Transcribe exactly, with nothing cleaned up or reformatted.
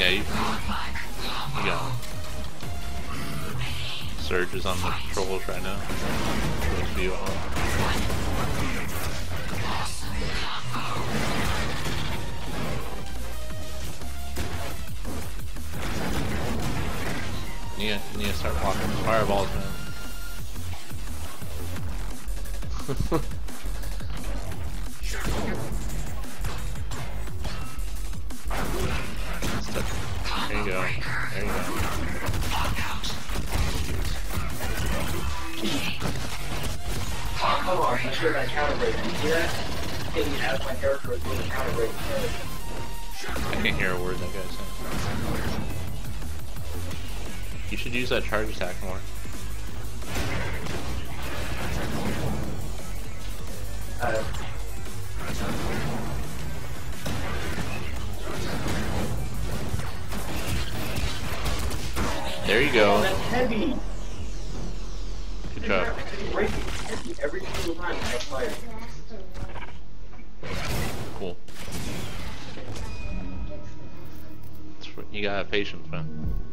Yeah, you, you got it. Serge is on the controls right now. Those of you all. You need, you need to start blocking fireballs, man. There you go. There you go. Come on, make sure that counter break. You see that? I think you have my character with a counter break. I can't hear a word that guy's saying. You should use that charge attack more. Uh, There you go. Oh, that's heavy. Good job. Every single time I fire. Cool. That's what, you gotta have patience, man.